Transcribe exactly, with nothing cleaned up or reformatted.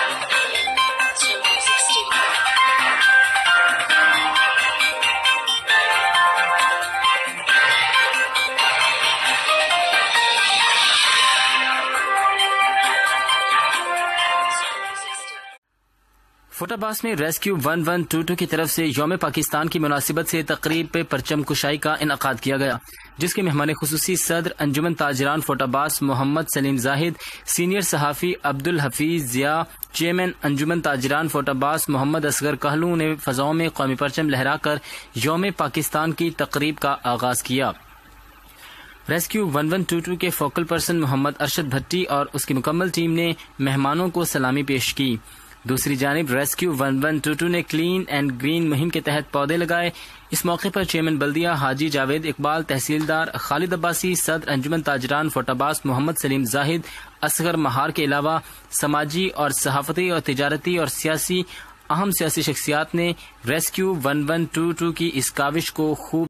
Foot Abbas میں rescue one one two two کی طرف سے یوم پاکستان کی مناسبت سے تقریب پہ پرچم کشائی کا انعقاد کیا گیا، جس کے مہمان خصوصی صدر انجمن تاجران فوٹ عباس محمد سلیم زاہد، سینئر صحافی عبد الحفیظ ضیاء، چیئرمین انجمن تاجران فوٹ عباس محمد اصغر کہلو نے فضاؤں میں قومی پرچم لہرا کر یوم پاکستان کی تقریب کا آغاز کیا۔ Rescue one one two two کے فوکل پرسن محمد ارشد بھٹی اور اس کی مکمل ٹیم نے مہمانوں کو سلامی پیش کی۔ دوسری جانب rescue one one two two نے کلین اینڈ گرین مہم کے تحت پودے لگائے۔ اس موقع پر چیئرمین بلدیہ حاجی جاوید اقبال، تحصیلدار خالد عباسی، صدر انجمن تاجران فوٹ عباس محمد سلیم زاہد، اصغر مہار کے علاوہ سماجی اور صحافتی اور تجارتی اور سیاسی اہم سیاسی شخصیات نے rescue one one two two کی اس کاوش کو خوب